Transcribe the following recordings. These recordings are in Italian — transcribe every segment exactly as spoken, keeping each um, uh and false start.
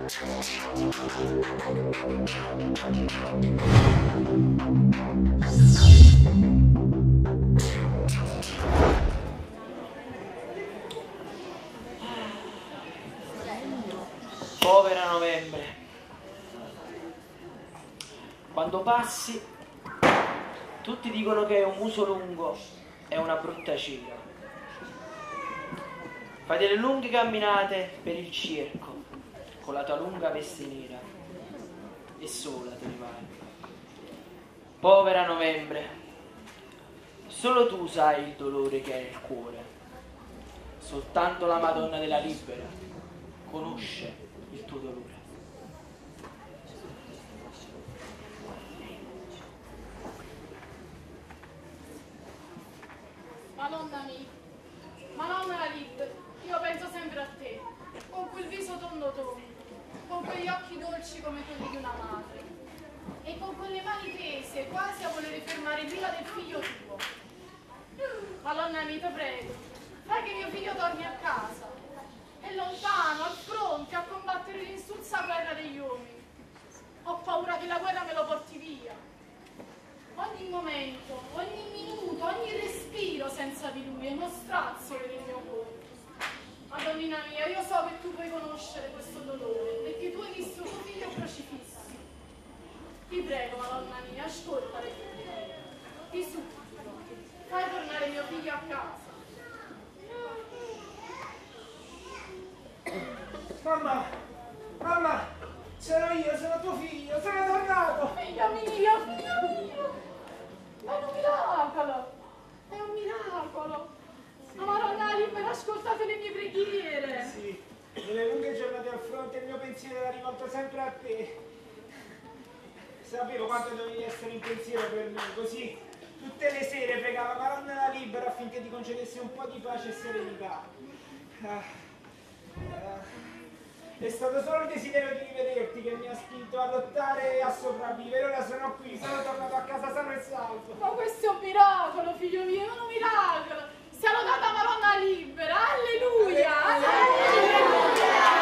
Povera novembre, quando passi tutti dicono che è un muso lungo e una brutta ciglia. Fai delle lunghe camminate per il circo con la tua lunga veste nera e sola te ne vai. Povera novembre, solo tu sai il dolore che hai nel cuore, soltanto la Madonna della Libera conosce il tuo dolore. Madonna mia, Madonna la Libera, io penso sempre a te, con quel viso tondo tondo, con quegli occhi dolci come quelli di una madre, e con quelle mani tese, quasi a volere fermare l'ira del figlio tuo. Madonna mia, ti prego, fai che mio figlio torni a casa. È lontano, al fronte, a combattere l'insulsa guerra degli uomini. Ho paura che la guerra me lo porti via. Ogni momento, ogni minuto, ogni respiro senza di lui è uno strazio per il mio cuore. Madonnina mia, io so che tu puoi conoscere questo dolore, perché tu hai visto tuo figlio crocifisso. Ti prego, Madonna mia, ascolta le tue preghiere. Ti supplico, fai tornare mio figlio a casa. Mamma, mamma, sono io, sono tuo figlio, sono tornato! Figlio mio, figlio mio! È un miracolo! È un miracolo! Sì. La Madonna Libera, ascoltate le mie preghiere! Sì, nelle lunghe giornate al fronte il mio pensiero era rivolto sempre a te. Sapevo quanto dovevi essere in pensiero per me, così tutte le sere pregavo Madonna Libera affinché ti concedesse un po' di pace e serenità. Ah, ah. È stato solo il desiderio di rivederti che mi ha spinto a lottare e a sopravvivere. Ora sono qui, sono tornato a casa sano e salvo. Ma questo è un miracolo, figlio mio, è un miracolo! Sia lodata Madonna Libera! Alleluia! Alleluia!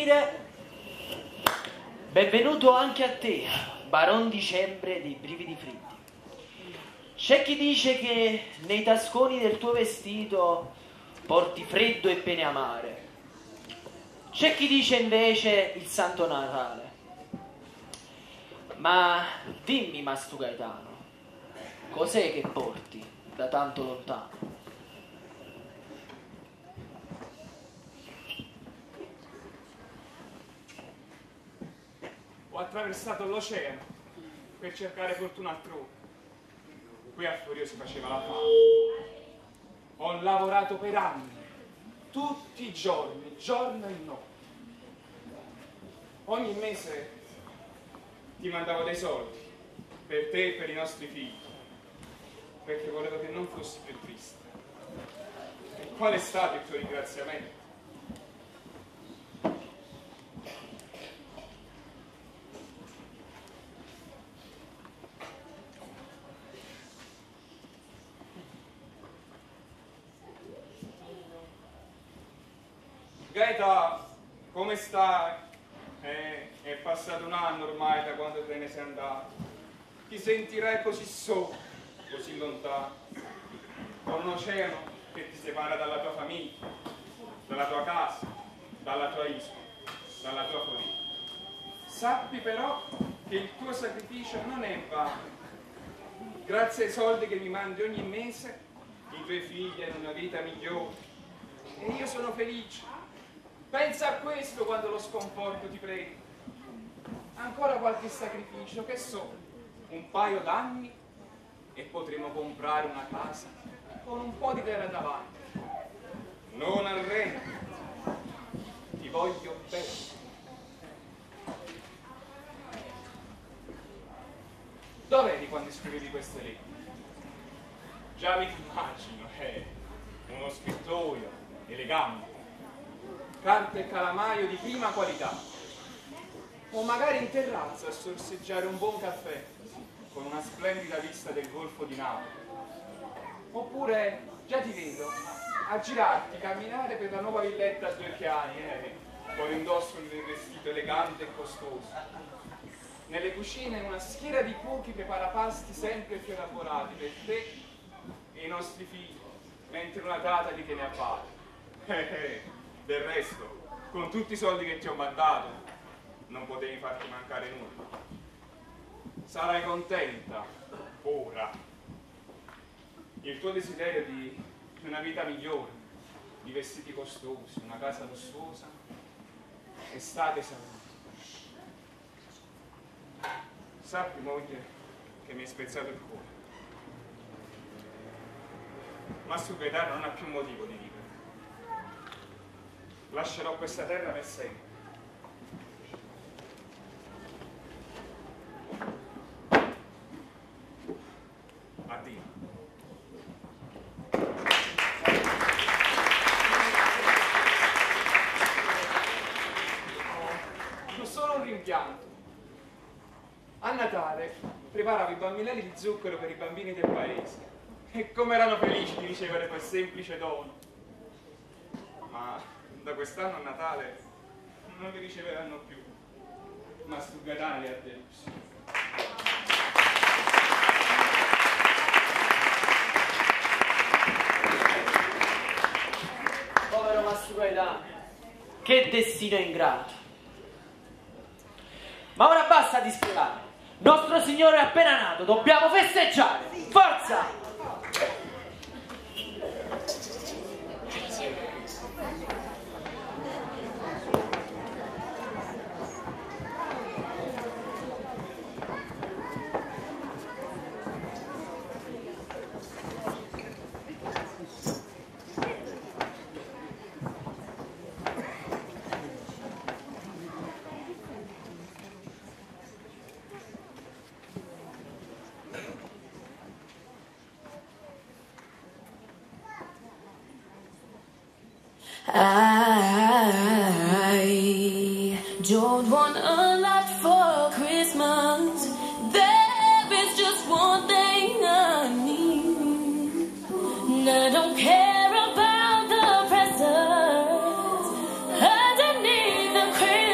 dire benvenuto anche a te, Baron Dicembre dei brividi fritti. C'è chi dice che nei tasconi del tuo vestito porti freddo e pene amare. C'è chi dice invece il Santo Natale. Ma dimmi, Mastro Gaetano, cos'è che porti da tanto lontano? Ho attraversato l'oceano per cercare fortuna altrove. Qui a Forio si faceva la fame. Ho lavorato per anni, tutti i giorni, giorno e notte. Ogni mese ti mandavo dei soldi per te e per i nostri figli, perché volevo che non fossi più triste. E qual è stato il tuo ringraziamento? Gaeta, come stai? Eh, è passato un anno ormai da quando te ne sei andato. Ti sentirai così solo, così lontano, con un oceano che ti separa dalla tua famiglia, dalla tua casa, dalla tua isola, dalla tua follia. Sappi però che il tuo sacrificio non è vano. Grazie ai soldi che mi mandi ogni mese, i tuoi figli hanno una vita migliore. E io sono felice. Pensa a questo quando lo sconforto ti prega. Ancora qualche sacrificio, che so, un paio d'anni e potremo comprare una casa con un po' di terra davanti. Non arrendi, ti voglio bene. Dov'eri quando scrivevi queste lettere? Già mi immagino, eh, uno scrittoio elegante, carta e calamaio di prima qualità, o magari in terrazza a sorseggiare un buon caffè con una splendida vista del Golfo di Napoli. Oppure, già ti vedo, a girarti, camminare per la nuova villetta a due piani, eh, con l'indosso del vestito elegante e costoso. Nelle cucine una schiera di cuochi prepara pasti sempre più elaborati per te e i nostri figli, mentre una tata li tiene a bada. Del resto, con tutti i soldi che ti ho mandato, non potevi farti mancare nulla. Sarai contenta, ora. Il tuo desiderio di una vita migliore, di vestiti costosi, una casa lussuosa, è stato esaurito. Sappi, moglie, che mi hai spezzato il cuore. Mastro Gaetano non ha più motivo di vivere. Lascerò questa terra per sempre. Addio. Non solo un rimpianto. A Natale preparavo i bambinelli di zucchero per i bambini del paese. E come erano felici di ricevere quel semplice dono. Ma da quest'anno a Natale non li riceveranno più. Mastro Gaetano li ha delusi. Povero Mastro Gaetano, che destino ingrato. Ma ora basta di spiegare. Nostro Signore è appena nato, dobbiamo festeggiare. Forza! I don't want a lot for Christmas. There is just one thing I need. And I don't care about the presents underneath the Christmas.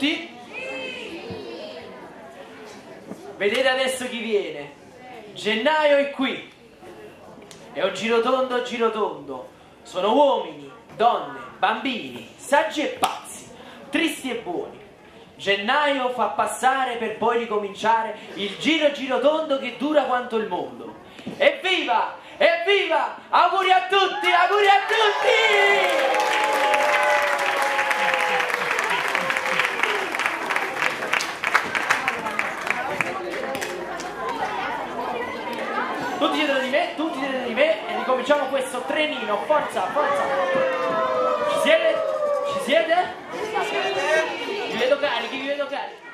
tutti? Vedete adesso chi viene? Gennaio è qui. È un girotondo girotondo. Sono uomini, donne, bambini, saggi e pazzi, tristi e buoni. Gennaio fa passare per poi ricominciare il giro girotondo che dura quanto il mondo. Evviva! Evviva! Auguri a tutti! Auguri a tutti! Tutti dietro di me, tutti dietro di me e ricominciamo questo trenino. Forza, forza! Ci siete? Ci siete? Vi vedo carichi, vi vedo carichi.